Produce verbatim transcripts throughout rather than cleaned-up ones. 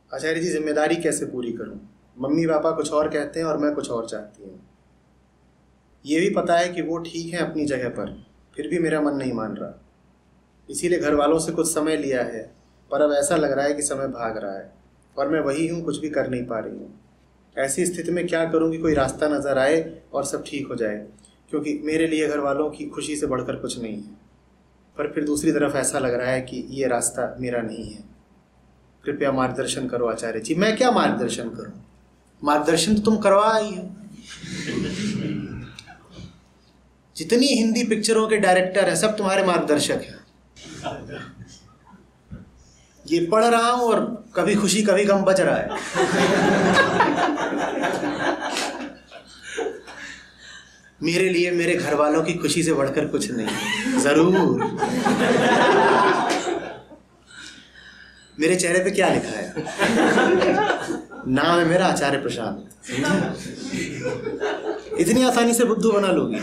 आचार्य जी जिम्मेदारी कैसे पूरी करूं? मम्मी पापा कुछ और कहते हैं और मैं कुछ और चाहती हूँ। ये भी पता है कि वो ठीक है अपनी जगह पर, फिर भी मेरा मन नहीं मान रहा। इसीलिए घर वालों से कुछ समय लिया है, पर अब ऐसा लग रहा है कि समय भाग रहा है और मैं वही हूँ, कुछ भी कर नहीं पा रही हूँ। ऐसी स्थिति में क्या करूँ कि कोई रास्ता नज़र आए और सब ठीक हो जाए, क्योंकि मेरे लिए घर वालों की खुशी से बढ़कर कुछ नहीं है। पर फिर दूसरी तरफ ऐसा लग रहा है कि ये रास्ता मेरा नहीं है। कृपया मार्गदर्शन करो आचार्य जी। मैं क्या मार्गदर्शन करूं? मार्गदर्शन तो तुम करवा ही हो। जितनी हिंदी पिक्चरों के डायरेक्टर हैं सब तुम्हारे मार्गदर्शक हैं। ये पढ़ रहा हूं और कभी खुशी कभी गम बज रहा है। मेरे लिए मेरे घर वालों की खुशी से बढ़कर कुछ नहीं। जरूर। मेरे चेहरे पे क्या लिखा है? नाम है मेरा आचार्य प्रशांत। इतनी आसानी से बुद्धू बना लोगी?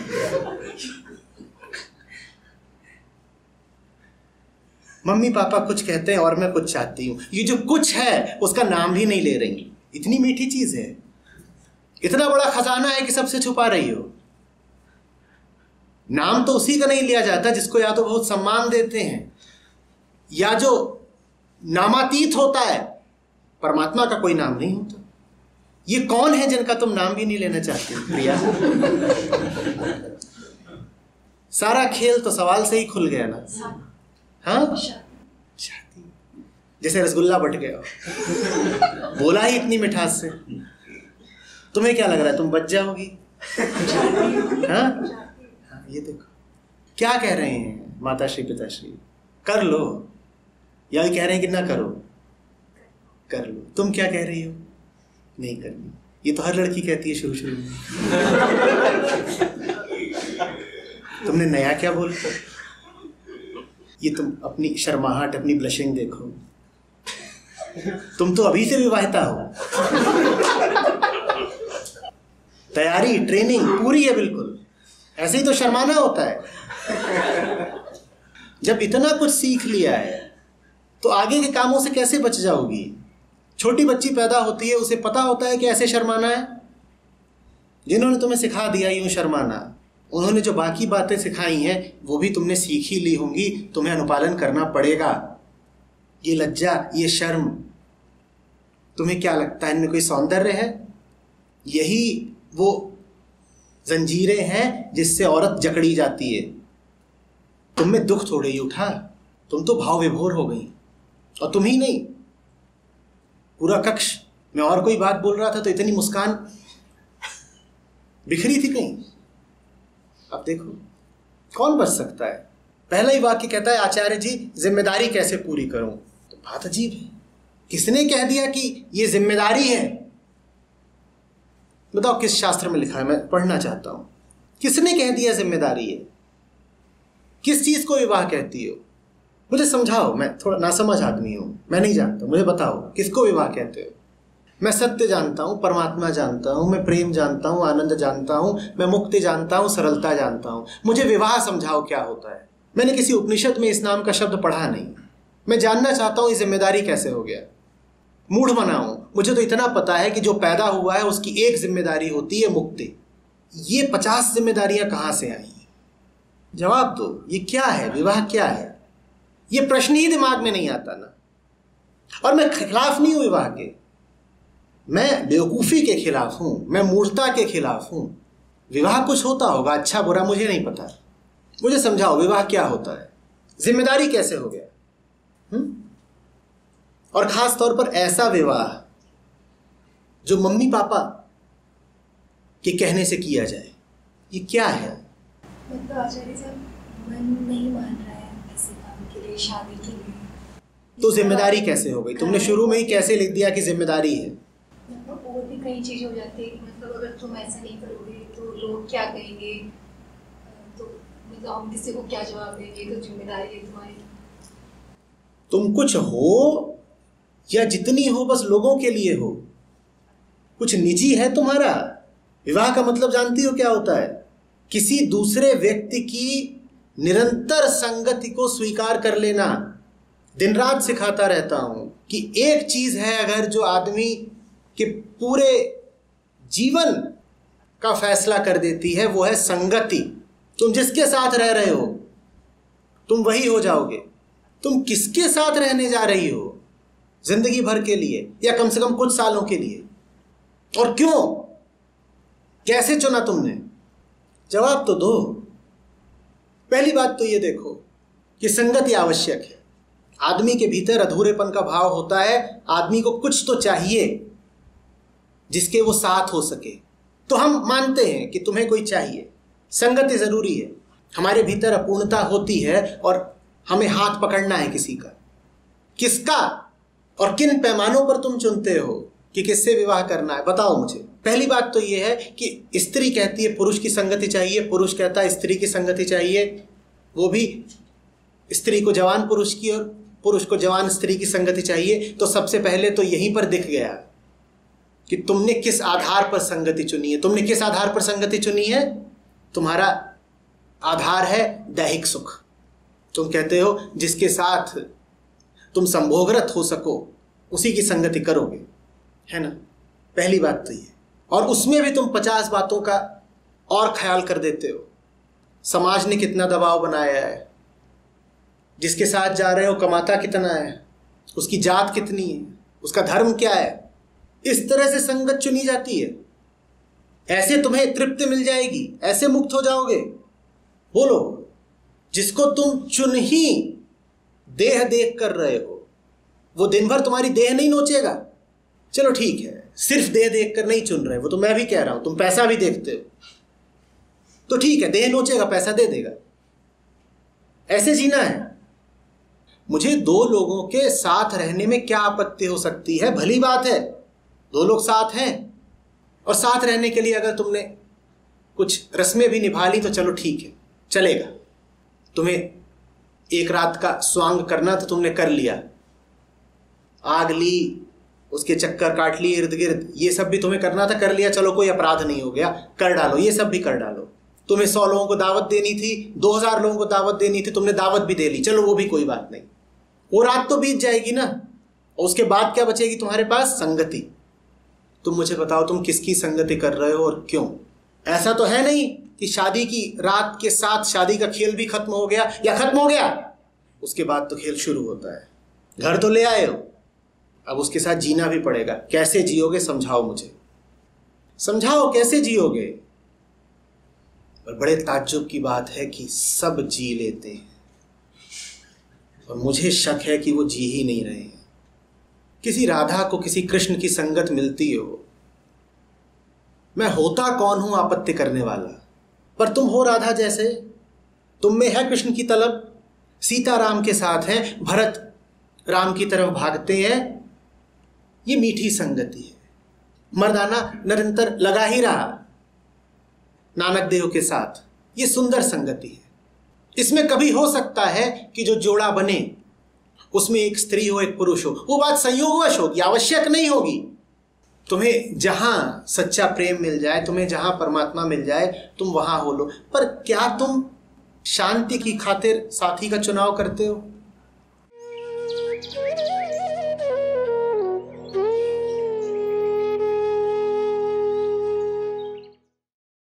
मम्मी पापा कुछ कहते हैं और मैं कुछ चाहती हूं। ये जो कुछ है उसका नाम भी नहीं ले रही। इतनी मीठी चीज है, इतना बड़ा खजाना है कि सबसे छुपा रही हो। नाम तो उसी का नहीं लिया जाता जिसको या तो बहुत सम्मान देते हैं या जो नामातीत होता है। परमात्मा का कोई नाम नहीं होता। ये कौन है जिनका तुम नाम भी नहीं लेना चाहते प्रिया? सारा खेल तो सवाल से ही खुल गया ना। हाँ, शादी। जैसे रसगुल्ला बट गया, बोला ही इतनी मिठास से। तुम्हें क्या लग रहा है तुम बच जाओगी? हाँ, ये देखो क्या कह रहे हैं माताश्री पिताश्री, कर लो। या ये कह रहे हैं कि ना करो, कर लो। तुम क्या कह रही हो? नहीं करनी। ये तो हर लड़की कहती है शुरू शुरू में। तुमने नया क्या बोला? ये तुम अपनी शर्माहट, अपनी ब्लशिंग देखो। तुम तो अभी से विवाहिता हो। तैयारी, ट्रेनिंग पूरी है बिल्कुल। ऐसे ही तो शर्माना होता है। जब इतना कुछ सीख लिया है तो आगे के कामों से कैसे बच जाओगी? छोटी बच्ची पैदा होती है, उसे पता होता है कि ऐसे शर्माना है। जिन्होंने तुम्हें सिखा दिया यूं शर्माना, उन्होंने जो बाकी बातें सिखाई हैं वो भी तुमने सीख ही ली होंगी। तुम्हें अनुपालन करना पड़ेगा। ये लज्जा, ये शर्म, तुम्हें क्या लगता है इनमें कोई सौंदर्य है? यही वो जंजीरें हैं जिससे औरत जकड़ी जाती है। तुम में दुख थोड़े ही उठा, तुम तो भाव विभोर हो गई। और तुम ही नहीं, पूरा कक्ष। मैं और कोई बात बोल रहा था तो इतनी मुस्कान बिखरी थी कहीं। अब देखो कौन बच सकता है? पहला ही वाक्य कहता है आचार्य जी जिम्मेदारी कैसे पूरी करूं। तो बात अजीब है, किसने कह दिया कि ये जिम्मेदारी है? बताओ किस शास्त्र में लिखा है? मैं पढ़ना चाहता हूं। किसने कह दिया जिम्मेदारी है? किस चीज को विवाह कहती हो? मुझे समझाओ, मैं थोड़ा नासमझ आदमी हूं, मैं नहीं जानता। मुझे बताओ किसको विवाह कहते हो? मैं सत्य जानता हूं, परमात्मा जानता हूं, मैं प्रेम जानता हूं, आनंद जानता हूं, मैं मुक्ति जानता हूं, सरलता जानता हूं। मुझे विवाह समझाओ क्या होता है। मैंने किसी उपनिषद में इस नाम का शब्द पढ़ा नहीं। मैं जानना चाहता हूं ये जिम्मेदारी कैसे हो गया। मूढ़ बनाऊं? मुझे तो इतना पता है कि जो पैदा हुआ है उसकी एक जिम्मेदारी होती है मुक्ति। ये पचास जिम्मेदारियां कहां से आई? जवाब दो, ये क्या है? विवाह क्या है? ये प्रश्न ही दिमाग में नहीं आता ना। और मैं खिलाफ नहीं हूं विवाह के, मैं बेवकूफ़ी के खिलाफ हूं, मैं मूर्खता के खिलाफ हूं। विवाह कुछ होता होगा, अच्छा बुरा मुझे नहीं पता। मुझे समझाओ विवाह क्या होता है, जिम्मेदारी कैसे हो गया? हुँ? और खास तौर पर ऐसा विवाह जो मम्मी पापा के कहने से किया जाए, ये क्या है? मतलब आचार्य साहब मन नहीं मान रहा है किसी काम के लिए, शादी के लिए। तो जिम्मेदारी कैसे हो गई? तुमने शुरू में ही कैसे लिख दिया कि जिम्मेदारी है? मतलब और भी कई चीज़ हो जाती है। मतलब अगर तुम ऐसा नहीं करोगे तो लोग क्या कहेंगे, तो मतलब हम किसी को क्या जवाब देंगे, तो जिम्मेदारी है तुम्हारी। तुम कुछ हो या जितनी हो बस लोगों के लिए हो, कुछ निजी है तुम्हारा। विवाह का मतलब जानती हो क्या होता है? किसी दूसरे व्यक्ति की निरंतर संगति को स्वीकार कर लेना, दिन रात सिखाता रहता हूं कि एक चीज है अगर जो आदमी के पूरे जीवन का फैसला कर देती है, वो है संगति। तुम जिसके साथ रह रहे हो तुम वही हो जाओगे। तुम किसके साथ रहने जा रही हो जिंदगी भर के लिए या कम से कम कुछ सालों के लिए, और क्यों, कैसे चुना तुमने? जवाब तो दो। पहली बात तो ये देखो कि संगति आवश्यक है। आदमी के भीतर अधूरेपन का भाव होता है, आदमी को कुछ तो चाहिए जिसके वो साथ हो सके। तो हम मानते हैं कि तुम्हें कोई चाहिए, संगति जरूरी है। हमारे भीतर अपूर्णता होती है और हमें हाथ पकड़ना है किसी का। किसका और किन पैमानों पर तुम चुनते हो कि किससे विवाह करना है, बताओ मुझे। पहली बात तो यह है कि स्त्री कहती है पुरुष की संगति चाहिए, पुरुष कहता है स्त्री की संगति चाहिए, वो भी स्त्री को जवान पुरुष की और पुरुष को जवान स्त्री की संगति चाहिए। तो सबसे पहले तो यहीं पर दिख गया कि तुमने किस आधार पर संगति चुनी है। तुमने किस आधार पर संगति चुनी है? तुम्हारा आधार है दैहिक सुख। तुम कहते हो जिसके साथ तुम संभोगरत हो सको उसी की संगति करोगे, है ना? पहली बात तो ये। और उसमें भी तुम पचास बातों का और ख्याल कर देते हो। समाज ने कितना दबाव बनाया है, जिसके साथ जा रहे हो कमाता कितना है, उसकी जात कितनी है, उसका धर्म क्या है, इस तरह से संगत चुनी जाती है। ऐसे तुम्हें तृप्ति मिल जाएगी, ऐसे मुक्त हो जाओगे। बोलो, जिसको तुम चुन ही देह देख कर रहे हो वो दिन भर तुम्हारी देह नहीं नोचेगा। चलो ठीक है, सिर्फ देह देख कर नहीं चुन रहे, वो तो मैं भी कह रहा हूं, तुम पैसा भी देखते हो तो ठीक है, देह नोचेगा, पैसा दे देगा। ऐसे जीना है। मुझे दो लोगों के साथ रहने में क्या आपत्ति हो सकती है? भली बात है, दो लोग साथ हैं और साथ रहने के लिए अगर तुमने कुछ रस्में भी निभा ली तो चलो ठीक है, चलेगा। तुम्हें एक रात का स्वांग करना तो तुमने कर लिया, आग ली, उसके चक्कर काट लिए इर्द गिर्द, ये सब भी तुम्हें करना था, कर लिया, चलो कोई अपराध नहीं हो गया, कर डालो, ये सब भी कर डालो। तुम्हें सौ लोगों को दावत देनी थी, दो हजार लोगों को दावत देनी थी, तुमने दावत भी दे ली, चलो वो भी कोई बात नहीं, वो रात तो बीत जाएगी ना। और उसके बाद क्या बचेगी तुम्हारे पास? संगति। तुम मुझे बताओ तुम किसकी संगति कर रहे हो और क्यों? ऐसा तो है नहीं कि शादी की रात के साथ शादी का खेल भी खत्म हो गया, या खत्म हो गया उसके बाद तो खेल शुरू होता है। घर तो ले आए हो, अब उसके साथ जीना भी पड़ेगा। कैसे जियोगे समझाओ मुझे, समझाओ कैसे जियोगे। और बड़े ताज्जुब की बात है कि सब जी लेते हैं और मुझे शक है कि वो जी ही नहीं रहे हैं। किसी राधा को किसी कृष्ण की संगत मिलती हो, मैं होता कौन हूं आपत्ति करने वाला, पर तुम हो राधा जैसे, तुम में है कृष्ण की तलब, सीता राम के साथ है, भरत राम की तरफ भागते हैं, ये मीठी संगति है। मर्दाना निरंतर लगा ही रहा नानक देव के साथ, ये सुंदर संगति है। इसमें कभी हो सकता है कि जो जोड़ा बने उसमें एक स्त्री हो एक पुरुष हो, वो बात संयोगवश होगी, आवश्यक नहीं होगी। तुम्हें जहां सच्चा प्रेम मिल जाए, तुम्हें जहां परमात्मा मिल जाए, तुम वहां हो लो। पर क्या तुम शांति की खातिर साथी का चुनाव करते हो?